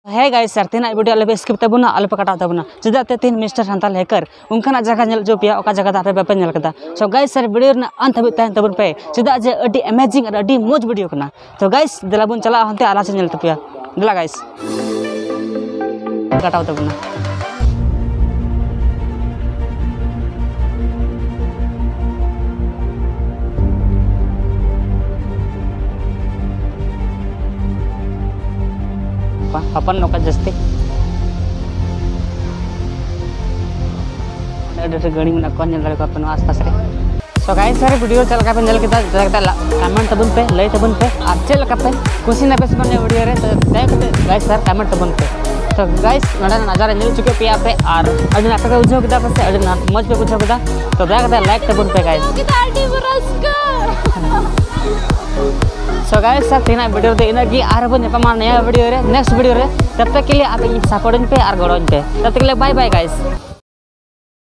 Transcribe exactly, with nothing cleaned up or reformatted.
है गाइस सर तीन वीडियो आले स्किप तबुना आले पे कटा तबुना चेदा ते तीन मिस्टर सांताल हैकर उनखाना जगह नेल जो पिया ओका जगह दा पे पे नेल कदा सो गाइस सर वीडियो ना अंत हबि तहन तबुन पे चेदा जे अडी अमेजिंग और अडी मोज वीडियो कना तो गाइस देला बुन चला हनते आला से नेल तपिया देला गाइस कटाव तबुना अपन नौका जस्ते गाड़ी में कौन लड़े को आस पास रे सो गाइस सर वीडियो चल का पे नेल केता जलकता कमेंट तबन पे लय तबन पे आ चल का पे खुशी ना बेस बने वीडियो रे तो देख गाइस सर कमेंट तबन पे तो गाइस नडा नजारा नेल चुके पे पे और अडी नाटक बुझो केदा पे अडी मज पे बुझो केदा तो देख लाइक तबन पे गाइस सो गाइस सर तीना वीडियो दे इनगी आर बन नेपामा नया वीडियो रे नेक्स्ट वीडियो रे तब तक के लिए आप सपोर्ट पे और गड़ोन पे तब तक के लिए बाय बाय गाइस।